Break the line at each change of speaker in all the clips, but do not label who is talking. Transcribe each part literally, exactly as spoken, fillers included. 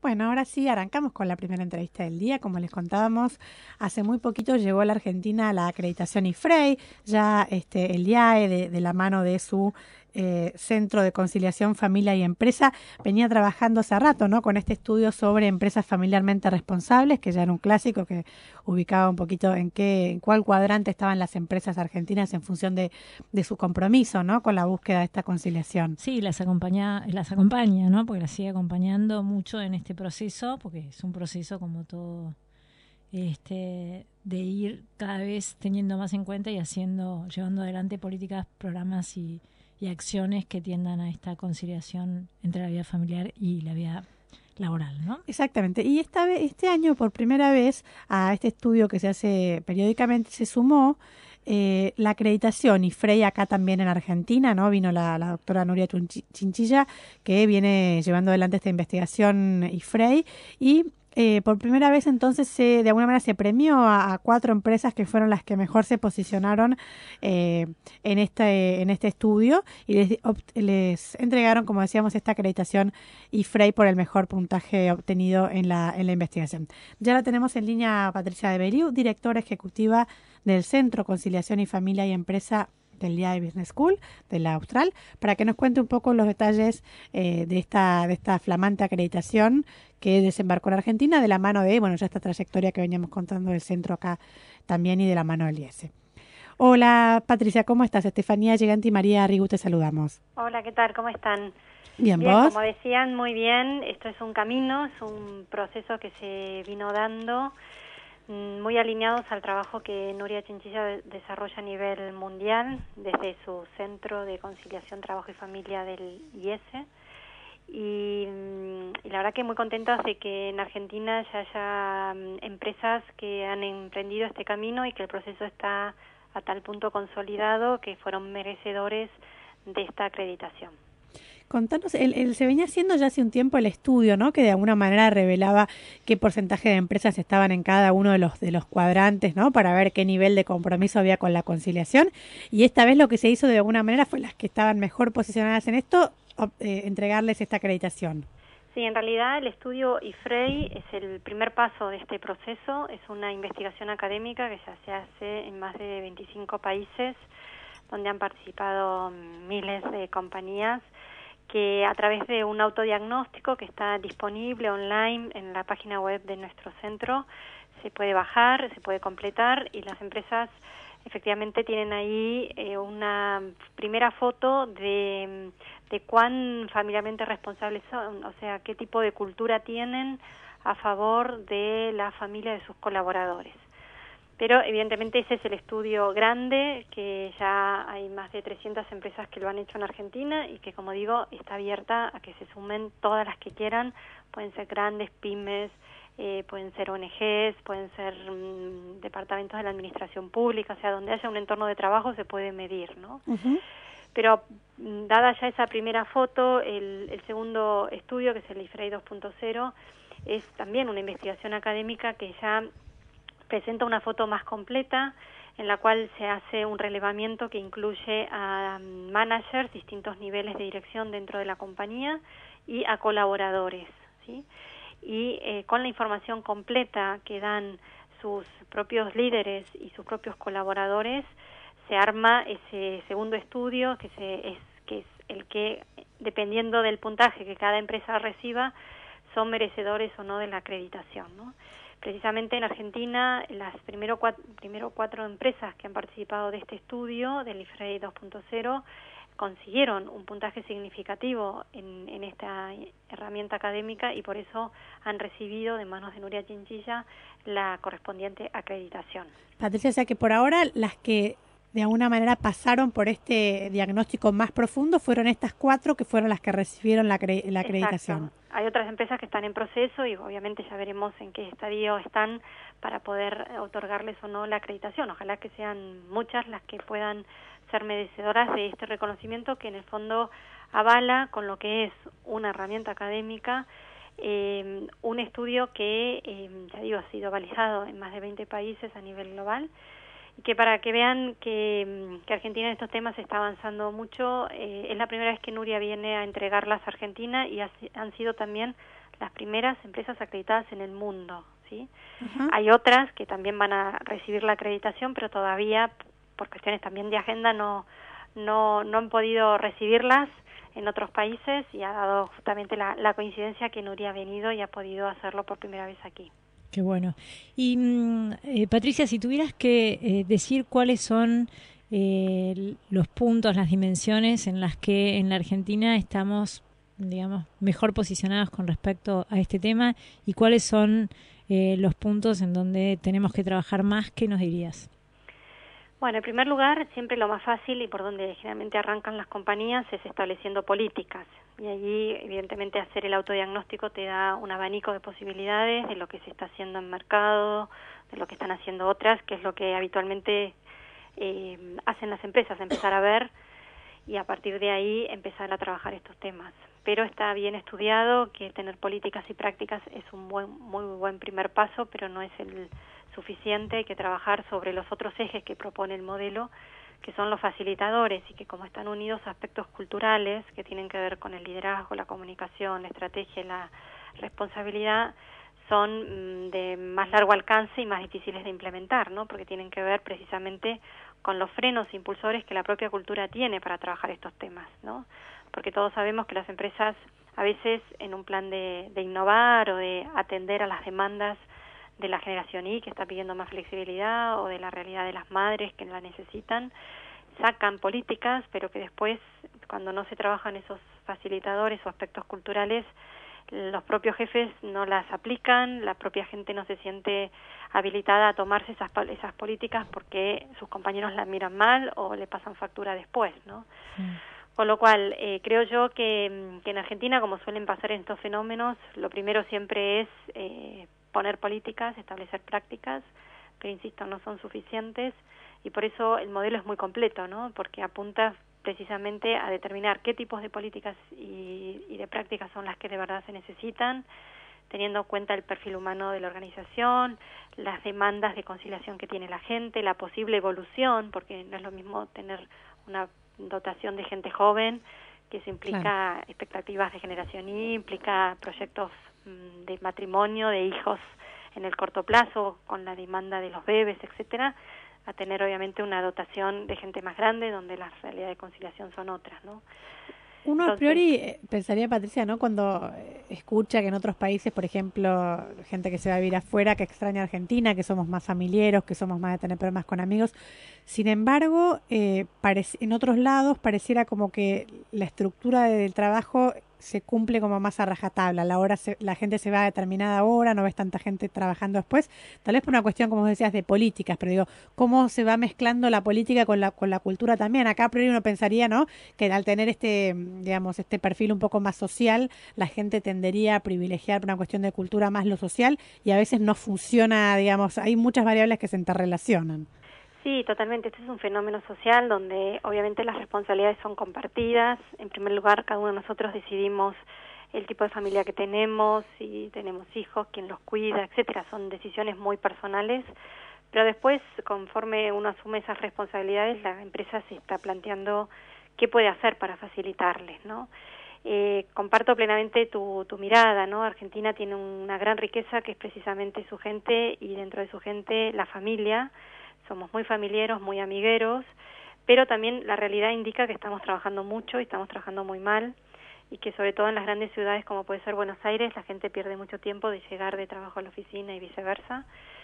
Bueno, ahora sí, arrancamos con la primera entrevista del día. Como les contábamos, hace muy poquito llegó a la Argentina la acreditación IFREI, ya este, el I A E, de, de la mano de su eh, Centro de Conciliación Familia y Empresa, venía trabajando hace rato, ¿no?, con este estudio sobre empresas familiarmente responsables, que ya era un clásico que ubicaba un poquito en qué, en cuál cuadrante estaban las empresas argentinas en función de, de su compromiso, ¿no?, con la búsqueda de esta conciliación.
Sí, las acompaña, las acompaña, ¿no? Porque las sigue acompañando mucho en este proceso, porque es un proceso como todo, este, de ir cada vez teniendo más en cuenta y haciendo, llevando adelante políticas, programas y, y acciones que tiendan a esta conciliación entre la vida familiar y la vida laboral, ¿no?
Exactamente. Y esta vez, este año, por primera vez, a este estudio que se hace periódicamente, se sumó eh, la acreditación IFREI acá también en Argentina, ¿no? Vino la, la doctora Nuria Chinchilla, que viene llevando adelante esta investigación IFREI, y eh, por primera vez entonces se, de alguna manera se premió a, a cuatro empresas que fueron las que mejor se posicionaron eh, en este en este estudio, y les, les entregaron, como decíamos, esta acreditación IFREI por el mejor puntaje obtenido en la en la investigación. Ya la tenemos en línea a Patricia de Beliu, directora ejecutiva del Centro Conciliación y Familia y Empresa del I A E Business School de la Austral, para que nos cuente un poco los detalles eh, de esta de esta flamante acreditación que desembarcó en Argentina de la mano de, bueno, ya esta trayectoria que veníamos contando del centro acá también, y de la mano del I E S E. Hola Patricia, ¿cómo estás? Estefanía Giganti y María Arrigu te saludamos.
Hola, ¿qué tal? ¿Cómo están?
Bien,
Bien,
¿vos?
como decían, muy bien. Esto es un camino, es un proceso que se vino dando, muy alineados al trabajo que Nuria Chinchilla desarrolla a nivel mundial desde su Centro de Conciliación, Trabajo y Familia del I E S E. Y, y la verdad que muy contentas de que en Argentina ya haya empresas que han emprendido este camino y que el proceso está a tal punto consolidado que fueron merecedores de esta acreditación.
Contanos, el, el, se venía haciendo ya hace un tiempo el estudio, ¿no?, que de alguna manera revelaba qué porcentaje de empresas estaban en cada uno de los de los cuadrantes, ¿no?, para ver qué nivel de compromiso había con la conciliación. Y esta vez lo que se hizo de alguna manera fue las que estaban mejor posicionadas en esto, eh, entregarles esta acreditación.
Sí, en realidad el estudio IFREI es el primer paso de este proceso. Es una investigación académica que ya se hace en más de veinticinco países, donde han participado miles de compañías, que a través de un autodiagnóstico que está disponible online en la página web de nuestro centro, se puede bajar, se puede completar, y las empresas efectivamente tienen ahí eh, una primera foto de, de cuán familiarmente responsables son, o sea, qué tipo de cultura tienen a favor de la familia de sus colaboradores. Pero evidentemente ese es el estudio grande, que ya hay más de trescientas empresas que lo han hecho en Argentina y que, como digo, está abierta a que se sumen todas las que quieran. Pueden ser grandes pymes, eh, pueden ser O N Ges, pueden ser mmm, departamentos de la administración pública, o sea, donde haya un entorno de trabajo se puede medir, ¿no? Uh-huh. Pero dada ya esa primera foto, el, el segundo estudio, que es el IFREI dos punto cero, es también una investigación académica que ya presenta una foto más completa, en la cual se hace un relevamiento que incluye a managers, distintos niveles de dirección dentro de la compañía, y a colaboradores, ¿sí? Y eh, con la información completa que dan sus propios líderes y sus propios colaboradores, se arma ese segundo estudio, que, se, es, que es el que, dependiendo del puntaje que cada empresa reciba, son merecedores o no de la acreditación, ¿no? Precisamente en Argentina, las primero cuatro, primero cuatro empresas que han participado de este estudio, del IFREI dos punto cero, consiguieron un puntaje significativo en, en esta herramienta académica, y por eso han recibido de manos de Nuria Chinchilla la correspondiente acreditación.
Patricia, o sea que por ahora las que de alguna manera pasaron por este diagnóstico más profundo fueron estas cuatro que fueron las que recibieron la, acre- la acreditación.
Exacto. Hay otras empresas que están en proceso y obviamente ya veremos en qué estadio están para poder otorgarles o no la acreditación. Ojalá que sean muchas las que puedan ser merecedoras de este reconocimiento, que en el fondo avala con lo que es una herramienta académica, eh, un estudio que, eh, ya digo, ha sido validado en más de veinte países a nivel global, y que para que vean que, que Argentina en estos temas está avanzando mucho. Eh, es la primera vez que Nuria viene a entregarlas a Argentina, y ha, han sido también las primeras empresas acreditadas en el mundo, ¿sí?
Uh-huh.
Hay otras que también van a recibir la acreditación, pero todavía, por cuestiones también de agenda, no, no, no han podido recibirlas en otros países, y ha dado justamente la, la coincidencia que Nuria ha venido y ha podido hacerlo por primera vez aquí.
Qué bueno. Y eh, Patricia, si tuvieras que eh, decir cuáles son eh, los puntos, las dimensiones en las que en la Argentina estamos, digamos, mejor posicionados con respecto a este tema, y cuáles son eh, los puntos en donde tenemos que trabajar más, ¿qué nos dirías?
Bueno, en primer lugar, siempre lo más fácil y por donde generalmente arrancan las compañías es estableciendo políticas. Y allí, evidentemente, hacer el autodiagnóstico te da un abanico de posibilidades de lo que se está haciendo en mercado, de lo que están haciendo otras, que es lo que habitualmente eh, hacen las empresas, empezar a ver y a partir de ahí empezar a trabajar estos temas. Pero está bien estudiado que tener políticas y prácticas es un buen, muy buen primer paso, pero no es el suficiente. Hay que trabajar sobre los otros ejes que propone el modelo, que son los facilitadores, y que como están unidos a aspectos culturales que tienen que ver con el liderazgo, la comunicación, la estrategia y la responsabilidad, son mmm, de más largo alcance y más difíciles de implementar, ¿no? Porque tienen que ver precisamente con los frenos impulsores que la propia cultura tiene para trabajar estos temas, ¿no? Porque todos sabemos que las empresas, a veces en un plan de, de innovar o de atender a las demandas de la generación Y, que está pidiendo más flexibilidad, o de la realidad de las madres que la necesitan, sacan políticas, pero que después, cuando no se trabajan esos facilitadores o aspectos culturales, los propios jefes no las aplican, la propia gente no se siente habilitada a tomarse esas, esas políticas porque sus compañeros las miran mal o le pasan factura después, ¿no? Sí. Con lo cual, eh, creo yo que, que en Argentina, como suelen pasar en estos fenómenos, lo primero siempre es eh, poner políticas, establecer prácticas, pero insisto, no son suficientes, y por eso el modelo es muy completo, ¿no? Porque apunta precisamente a determinar qué tipos de políticas y, y de prácticas son las que de verdad se necesitan, teniendo en cuenta el perfil humano de la organización, las demandas de conciliación que tiene la gente, la posible evolución, porque no es lo mismo tener una dotación de gente joven, que eso implica claro. expectativas de generación Y, implica proyectos mmm, de matrimonio, de hijos en el corto plazo, con la demanda de los bebés, etcétera, a tener obviamente una dotación de gente más grande, donde las realidades de conciliación son otras, ¿no?
Uno
Entonces,
a priori eh, pensaría, Patricia, ¿no? Cuando escucha que en otros países, por ejemplo, gente que se va a vivir afuera, que extraña Argentina, que somos más familiares, que somos más de tener problemas con amigos. Sin embargo, eh, parece, en otros lados pareciera como que la estructura del trabajo se cumple como más a rajatabla. La hora se, la gente se va a determinada hora, no ves tanta gente trabajando después. Tal vez por una cuestión, como decías, de políticas, pero digo, cómo se va mezclando la política con la con la cultura también. Acá a priori uno pensaría, ¿no?, que al tener este, digamos, este perfil un poco más social, la gente tendería a privilegiar por una cuestión de cultura más lo social, y a veces no funciona, digamos, hay muchas variables que se interrelacionan.
Sí, totalmente. Este es un fenómeno social donde obviamente las responsabilidades son compartidas. En primer lugar, cada uno de nosotros decidimos el tipo de familia que tenemos, si tenemos hijos, quién los cuida, etcétera. Son decisiones muy personales, pero después, conforme uno asume esas responsabilidades, la empresa se está planteando qué puede hacer para facilitarles, ¿no? Eh, comparto plenamente tu, tu mirada, ¿no? Argentina tiene una gran riqueza que es precisamente su gente, y dentro de su gente la familia. Somos muy familiares, muy amigueros, pero también la realidad indica que estamos trabajando mucho y estamos trabajando muy mal, y que sobre todo en las grandes ciudades como puede ser Buenos Aires, la gente pierde mucho tiempo de llegar de trabajo a la oficina y viceversa.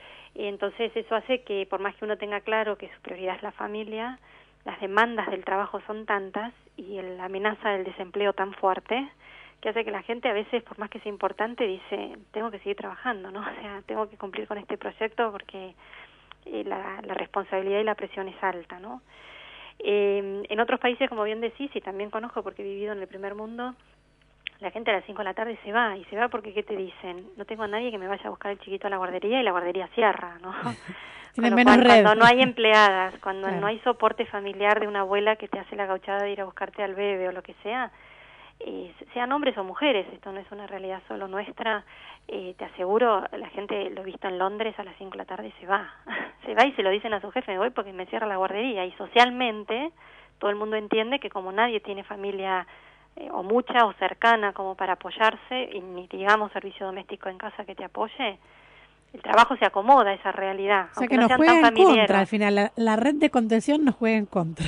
Y entonces eso hace que, por más que uno tenga claro que su prioridad es la familia, las demandas del trabajo son tantas y la amenaza del desempleo tan fuerte, que hace que la gente a veces, por más que sea importante, dice, tengo que seguir trabajando, ¿no? O sea, tengo que cumplir con este proyecto porque La, la responsabilidad y la presión es alta, ¿no? Eh, en otros países, como bien decís, y también conozco porque he vivido en el primer mundo, la gente a las cinco de la tarde se va, y se va porque, ¿qué te dicen? No tengo a nadie que me vaya a buscar el chiquito a la guardería, y la guardería cierra, ¿no?
Tienen menos
cual,
red.
Cuando no hay empleadas, cuando
claro.
no hay soporte familiar de una abuela que te hace la gauchada de ir a buscarte al bebé o lo que sea, eh, sean hombres o mujeres, esto no es una realidad solo nuestra, eh, te aseguro, la gente, lo he visto en Londres, a las cinco de la tarde se va, se va y se lo dicen a su jefe, me voy porque me cierra la guardería, y socialmente todo el mundo entiende que como nadie tiene familia eh, o mucha o cercana como para apoyarse, y ni digamos servicio doméstico en casa que te apoye, el trabajo se acomoda a esa realidad.
O sea que nos juega en contra al final, la, la red de contención nos juega en contra.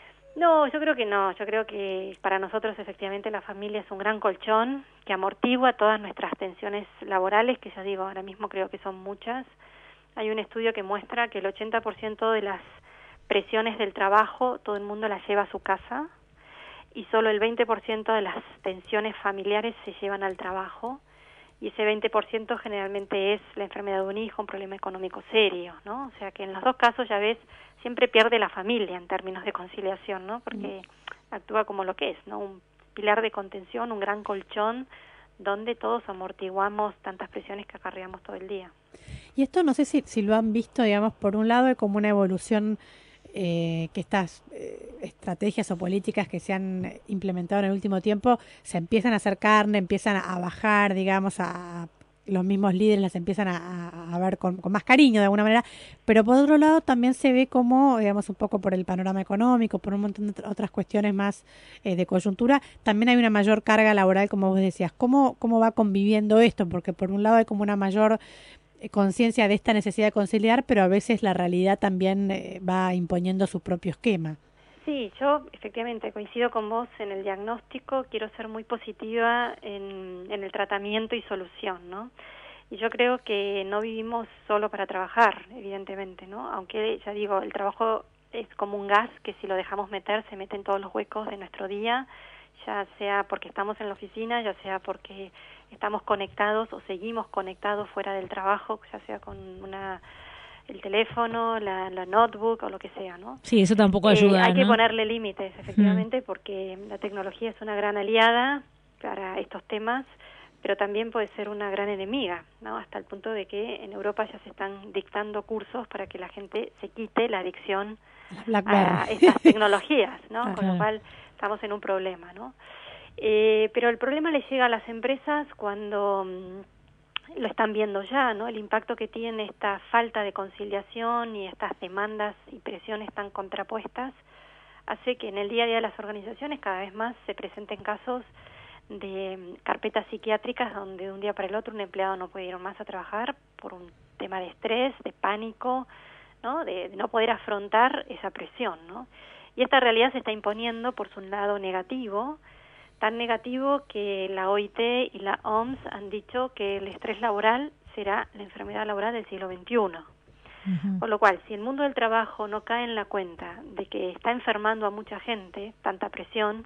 No, yo creo que no, yo creo que para nosotros efectivamente la familia es un gran colchón que amortigua todas nuestras tensiones laborales, que ya digo, ahora mismo creo que son muchas. Hay un estudio que muestra que el ochenta por ciento de las presiones del trabajo todo el mundo las lleva a su casa y solo el veinte por ciento de las tensiones familiares se llevan al trabajo, y ese veinte por ciento generalmente es la enfermedad de un hijo, un problema económico serio, ¿no? O sea que en los dos casos, ya ves, siempre pierde la familia en términos de conciliación, ¿no? Porque mm. actúa como lo que es, ¿no? Un pilar de contención, un gran colchón donde todos amortiguamos tantas presiones que acarreamos todo el día.
Y esto no sé si, si lo han visto, digamos, por un lado, como una evolución eh, que estas eh, estrategias o políticas que se han implementado en el último tiempo se empiezan a hacer carne, empiezan a bajar, digamos, a los mismos líderes las empiezan a, a ver con, con más cariño de alguna manera, pero por otro lado también se ve como, digamos, un poco por el panorama económico, por un montón de otras cuestiones más eh, de coyuntura, también hay una mayor carga laboral, como vos decías. ¿Cómo, cómo va conviviendo esto? Porque por un lado hay como una mayor conciencia de esta necesidad de conciliar, pero a veces la realidad también eh, va imponiendo su propio esquema.
Sí, yo efectivamente coincido con vos en el diagnóstico, quiero ser muy positiva en, en el tratamiento y solución, ¿no? Y yo creo que no vivimos solo para trabajar, evidentemente, ¿no? Aunque, ya digo, el trabajo es como un gas que si lo dejamos meter, se mete en todos los huecos de nuestro día, ya sea porque estamos en la oficina, ya sea porque estamos conectados o seguimos conectados fuera del trabajo, ya sea con una el teléfono, la, la notebook o lo que sea, ¿no?
Sí, eso tampoco ayuda,
eh, Hay
¿no?
que ponerle límites, efectivamente,
mm.
porque la tecnología es una gran aliada para estos temas, pero también puede ser una gran enemiga, ¿no? Hasta el punto de que en Europa ya se están dictando cursos para que la gente se quite la adicción a estas tecnologías, ¿no? Ajá. Con lo cual estamos en un problema, ¿no? Eh, pero el problema le llega a las empresas cuando lo están viendo ya, ¿no? El impacto que tiene esta falta de conciliación y estas demandas y presiones tan contrapuestas hace que en el día a día de las organizaciones cada vez más se presenten casos de carpetas psiquiátricas donde de un día para el otro un empleado no puede ir más a trabajar por un tema de estrés, de pánico, ¿no? De, de no poder afrontar esa presión, ¿no? Y esta realidad se está imponiendo por su lado negativo, tan negativo que la O I T y la O M S han dicho que el estrés laboral será la enfermedad laboral del siglo veintiuno. Uh-huh. Por lo cual, si el mundo del trabajo no cae en la cuenta de que está enfermando a mucha gente, tanta presión,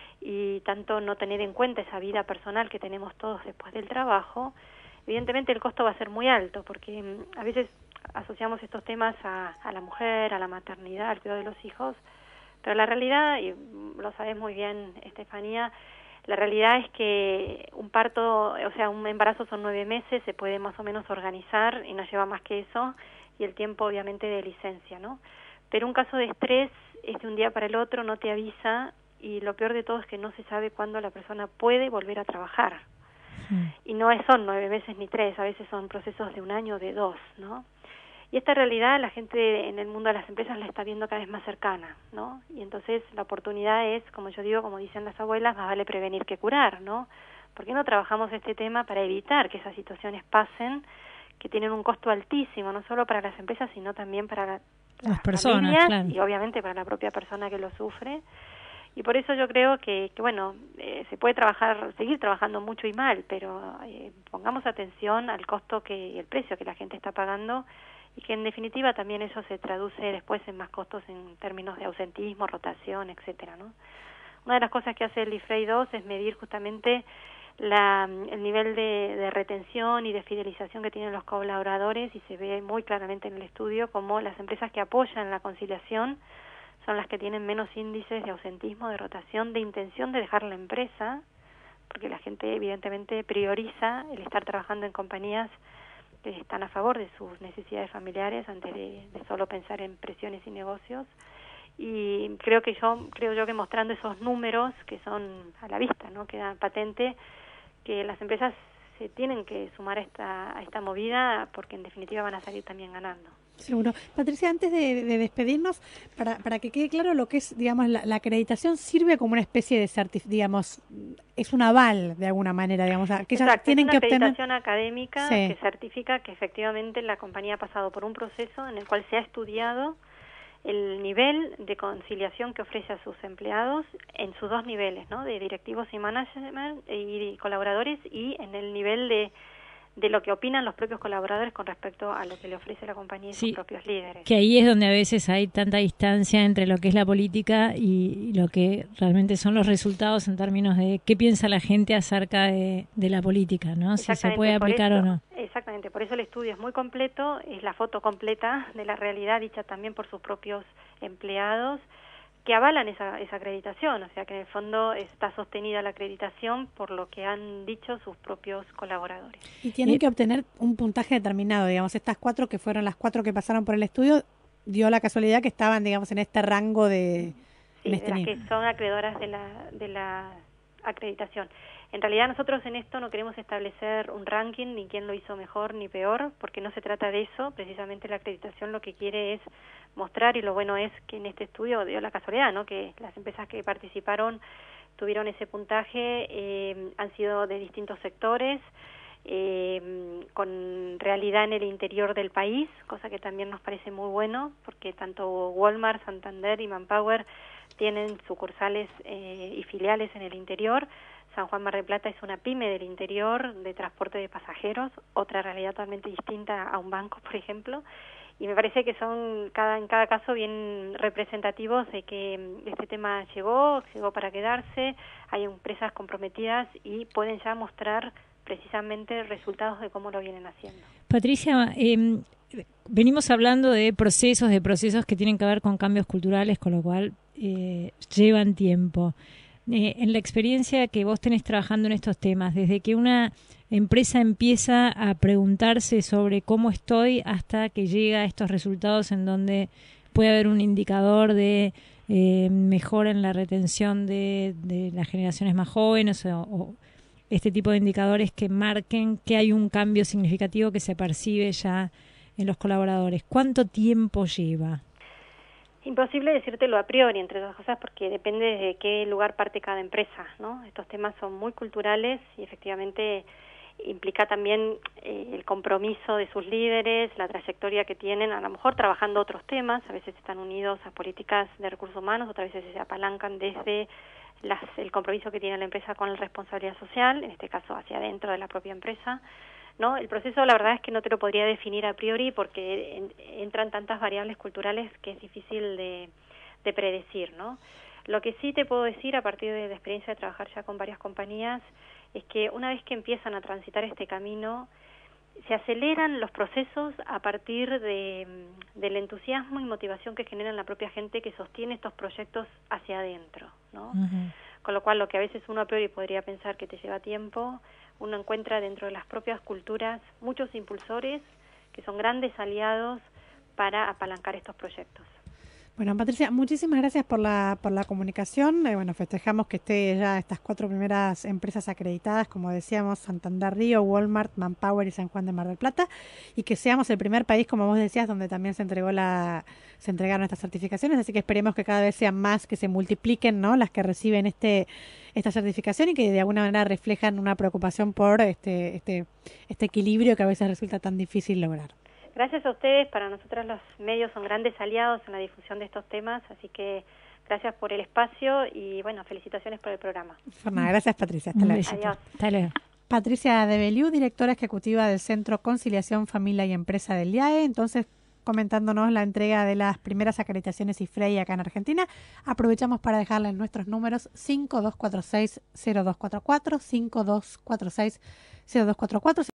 y tanto no tener en cuenta esa vida personal que tenemos todos después del trabajo, evidentemente el costo va a ser muy alto, porque a veces asociamos estos temas a, a la mujer, a la maternidad, al cuidado de los hijos, pero la realidad, y lo sabes muy bien, Estefanía, la realidad es que un parto, o sea, un embarazo son nueve meses, se puede más o menos organizar y no lleva más que eso, y el tiempo obviamente de licencia, ¿no? Pero un caso de estrés es de un día para el otro, no te avisa, y lo peor de todo es que no se sabe cuándo la persona puede volver a trabajar. Sí. Y no son nueve meses ni tres, a veces son procesos de un año o de dos, ¿no? Y esta realidad la gente en el mundo de las empresas la está viendo cada vez más cercana, ¿no? Y entonces la oportunidad es, como yo digo, como dicen las abuelas, más vale prevenir que curar, ¿no? ¿Por qué no trabajamos este tema para evitar que esas situaciones pasen, que tienen un costo altísimo, no solo para las empresas, sino también para la,
las,
las
personas,
familias,
claro.
Y obviamente para la propia persona que lo sufre? Y por eso yo creo que, que bueno, eh, se puede trabajar, seguir trabajando mucho y mal, pero eh, pongamos atención al costo que y el precio que la gente está pagando, y que en definitiva también eso se traduce después en más costos en términos de ausentismo, rotación, etcétera, ¿no? Una de las cosas que hace el IFREI dos es medir justamente la, el nivel de, de retención y de fidelización que tienen los colaboradores, y se ve muy claramente en el estudio como las empresas que apoyan la conciliación son las que tienen menos índices de ausentismo, de rotación, de intención de dejar la empresa, porque la gente evidentemente prioriza el estar trabajando en compañías que están a favor de sus necesidades familiares antes de, de solo pensar en presiones y negocios. Y creo que yo creo yo que mostrando esos números que son a la vista, ¿no? Queda patente que las empresas se tienen que sumar a esta a esta movida, porque en definitiva van a salir también ganando.
Seguro. Patricia, antes de, de despedirnos, para, para que quede claro lo que es, digamos, la, la acreditación sirve como una especie de certificado, digamos, es un aval de alguna manera, digamos, que ellas
Exacto,
tienen
es
que
una
obtener.
acreditación académica
Sí.
que certifica que efectivamente la compañía ha pasado por un proceso en el cual se ha estudiado el nivel de conciliación que ofrece a sus empleados en sus dos niveles, ¿no? De directivos y management y colaboradores, y en el nivel de de lo que opinan los propios colaboradores con respecto a lo que le ofrece la compañía y
Sí,
sus propios líderes.
Que ahí es donde a veces hay tanta distancia entre lo que es la política y, y lo que realmente son los resultados en términos de qué piensa la gente acerca de, de la política, ¿no? Si se puede aplicar
eso,
o no.
Exactamente, por eso el estudio es muy completo, es la foto completa de la realidad dicha también por sus propios empleados, que avalan esa, esa acreditación, o sea que en el fondo está sostenida la acreditación por lo que han dicho sus propios colaboradores.
Y tienen
Eh,
que obtener un puntaje determinado, digamos, estas cuatro que fueron las cuatro que pasaron por el estudio, dio la casualidad que estaban, digamos, en este rango de...
Sí,
en este
de las
nivel.
que son acreedoras de la, de la acreditación. En realidad nosotros en esto no queremos establecer un ranking, ni quién lo hizo mejor ni peor, porque no se trata de eso, precisamente la acreditación lo que quiere es mostrar, y lo bueno es que en este estudio dio la casualidad, ¿no? Que las empresas que participaron tuvieron ese puntaje, eh, han sido de distintos sectores, eh, con realidad en el interior del país, cosa que también nos parece muy bueno, porque tanto Walmart, Santander y Manpower tienen sucursales eh, y filiales en el interior. San Juan Mar del Plata es una pyme del interior de transporte de pasajeros, otra realidad totalmente distinta a un banco, por ejemplo, y me parece que son cada en cada caso bien representativos de que este tema llegó, llegó para quedarse, hay empresas comprometidas y pueden ya mostrar precisamente resultados de cómo lo vienen haciendo.
Patricia, eh, venimos hablando de procesos, de procesos que tienen que ver con cambios culturales, con lo cual eh, llevan tiempo. Eh, en la experiencia que vos tenés trabajando en estos temas, desde que una empresa empieza a preguntarse sobre cómo estoy hasta que llega a estos resultados en donde puede haber un indicador de eh, mejora en la retención de, de las generaciones más jóvenes o, o este tipo de indicadores que marquen que hay un cambio significativo que se percibe ya en los colaboradores. ¿Cuánto tiempo lleva?
Imposible decírtelo a priori, entre otras cosas, porque depende de qué lugar parte cada empresa, ¿no? Estos temas son muy culturales y efectivamente implica también eh, el compromiso de sus líderes, la trayectoria que tienen, a lo mejor trabajando otros temas, a veces están unidos a políticas de recursos humanos, otras veces se apalancan desde las, el compromiso que tiene la empresa con la responsabilidad social, en este caso hacia adentro de la propia empresa, ¿no? El proceso, la verdad es que no te lo podría definir a priori porque en, entran tantas variables culturales que es difícil de, de predecir, ¿no? Lo que sí te puedo decir a partir de la experiencia de trabajar ya con varias compañías es que una vez que empiezan a transitar este camino, se aceleran los procesos a partir de, del entusiasmo y motivación que generan la propia gente que sostiene estos proyectos hacia adentro, ¿no? Uh-huh. Con lo cual, lo que a veces uno a priori podría pensar que te lleva tiempo, uno encuentra dentro de las propias culturas muchos impulsores que son grandes aliados para apalancar estos proyectos.
Bueno, Patricia, muchísimas gracias por la por la comunicación. Eh, bueno, festejamos que esté ya estas cuatro primeras empresas acreditadas, como decíamos, Santander Río, Walmart, Manpower y San Juan de Mar del Plata, y que seamos el primer país, como vos decías, donde también se entregó la se entregaron estas certificaciones, así que esperemos que cada vez sean más, que se multipliquen, ¿no?, las que reciben este esta certificación y que de alguna manera reflejan una preocupación por este este este equilibrio que a veces resulta tan difícil lograr.
Gracias a ustedes, para nosotros los medios son grandes aliados en la difusión de estos temas, así que gracias por el espacio y bueno, felicitaciones por el programa.
Nada, gracias Patricia, hasta luego.
Adiós.
Hasta luego.
Patricia de Beliú, directora ejecutiva del Centro Conciliación, Familia y Empresa del I A E, entonces comentándonos la entrega de las primeras acreditaciones IFREI acá en Argentina. Aprovechamos para dejarles nuestros números cinco dos cuatro seis cero dos cuatro cuatro, cinco dos cuatro seis cero dos cuatro cuatro.